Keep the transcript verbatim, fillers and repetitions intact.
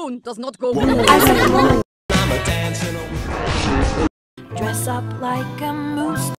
moon does not go. I said moon. I'm a dancing. Dress up like a moose.